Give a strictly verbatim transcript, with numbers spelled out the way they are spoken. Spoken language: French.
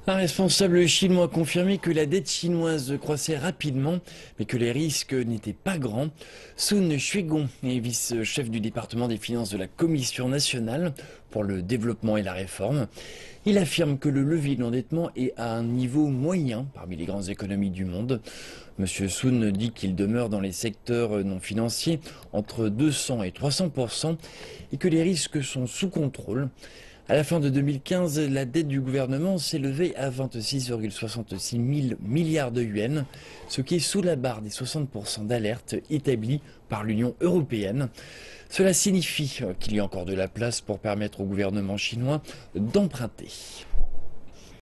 Un responsable chinois a confirmé que la dette chinoise croissait rapidement, mais que les risques n'étaient pas grands. Sun Xuegong est vice-chef du département des finances de la Commission nationale pour le développement et la réforme. Il affirme que le levier de l'endettement est à un niveau moyen parmi les grandes économies du monde. Monsieur Sun dit qu'il demeure dans les secteurs non financiers entre deux cents et trois cents pour cent et que les risques sont sous contrôle. À la fin de deux mille quinze, la dette du gouvernement s'élevait à vingt-six virgule soixante-six mille milliards de yuans, ce qui est sous la barre des soixante pour cent d'alerte établie par l'Union européenne. Cela signifie qu'il y a encore de la place pour permettre au gouvernement chinois d'emprunter.